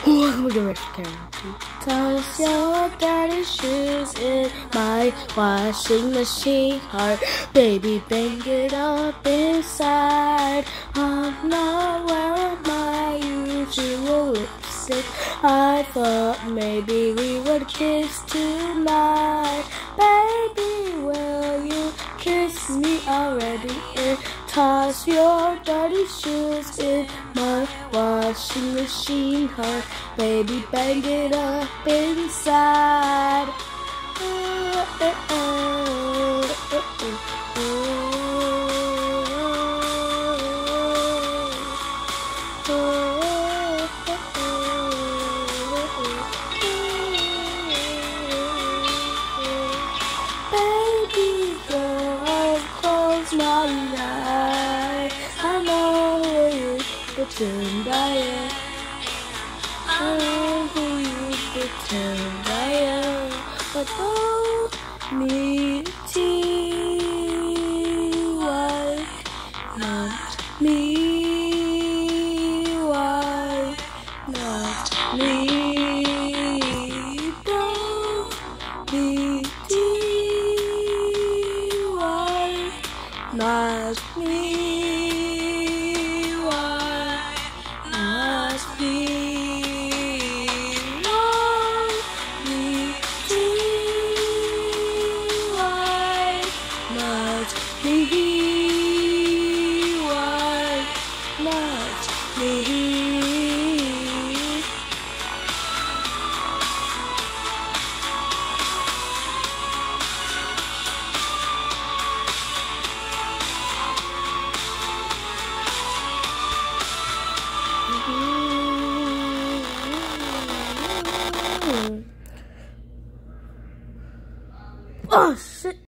We're gonna karaoke. Toss your dirty shoes in my washing machine. Heart, baby, bang it up inside. I'm not wearing my usual lipstick. I thought maybe we would kiss tonight. Baby, will you kiss me already? And toss your dirty shoes in my washing machine. Heart, baby, bang it up inside. Baby girl, close my eyes. I know you pretend I am. I know who you pretend I am. But don't me why not me? Why not me? Don't be not me, why not me? Not me, why not me? Why not me? Oh shit.